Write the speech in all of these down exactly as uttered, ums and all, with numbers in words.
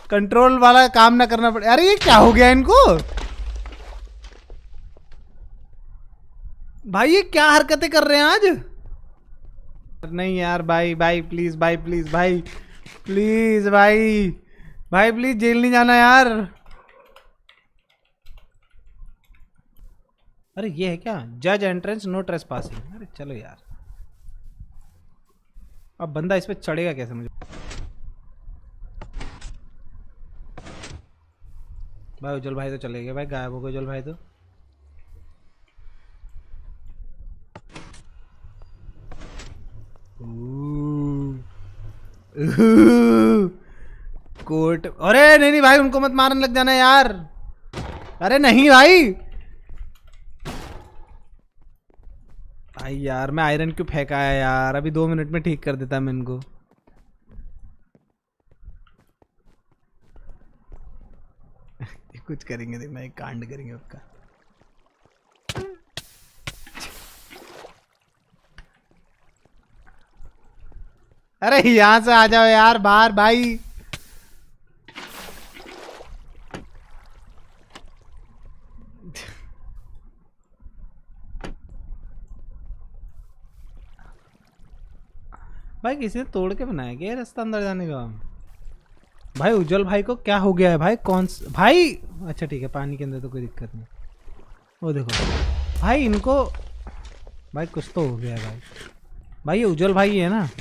Control वाला काम ना करना पड़े। अरे ये क्या हो गया इनको भाई, ये क्या हरकतें कर रहे हैं आज। नहीं यार भाई भाई प्लीज भाई प्लीज भाई प्लीज भाई भाई प्लीज जेल नहीं जाना यार। अरे ये है क्या, जज एंट्रेंस नो ट्रेसपासिंग। अरे चलो यार, अब बंदा इस पे चढ़ेगा कैसे मुझे। भाई उज्जवल भाई तो चले गए भाई, गायब हो गए उज्जवल भाई तो। कोट, अरे नहीं नहीं भाई उनको मत मारने लग जाना यार। अरे नहीं भाई भाई यार मैं आयरन क्यों फेंका है यार, अभी दो मिनट में ठीक कर देता मैं इनको। कुछ करेंगे देखना, एक कांड करेंगे उसका। अरे यहां से आ जाओ यार बाहर भाई। भाई किसी ने तोड़ के बनाया क्या रास्ता अंदर जाने का। भाई उज्जवल भाई को क्या हो गया है भाई, कौन स... भाई अच्छा ठीक है, पानी के अंदर तो कोई दिक्कत नहीं। वो देखो भाई इनको, भाई कुछ तो हो गया है भाई। भाई ये उज्जवल भाई है ना।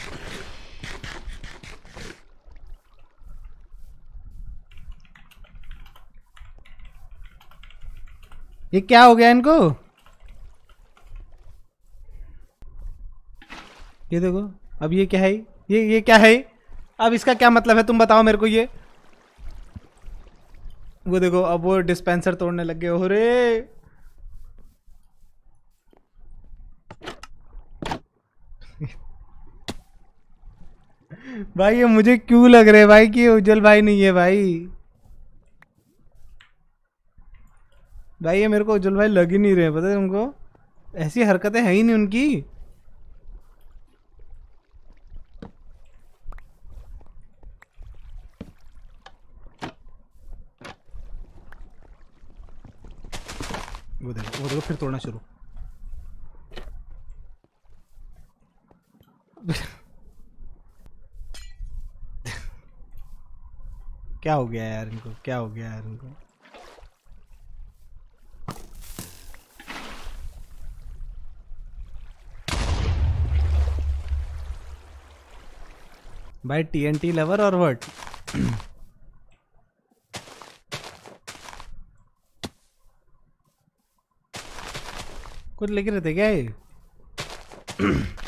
ये क्या हो गया इनको, ये देखो। अब ये क्या है, ये ये क्या है, अब इसका क्या मतलब है तुम बताओ मेरे को ये। वो देखो अब वो डिस्पेंसर तोड़ने लग गए हो रे। भाई ये मुझे क्यों लग रहा है भाई कि ये उज्जवल भाई नहीं है भाई। भाई ये मेरे को उज्जवल भाई लग ही नहीं रहे, पता है तुमको, ऐसी हरकतें है ही नहीं उनकी। वो देखो वो देखो फिर तोड़ना शुरू। क्या हो गया यार इनको, क्या हो गया यार इनको। भाई टीएनटी लवर और व्हाट। कुछ लिख रहे थे क्या ये।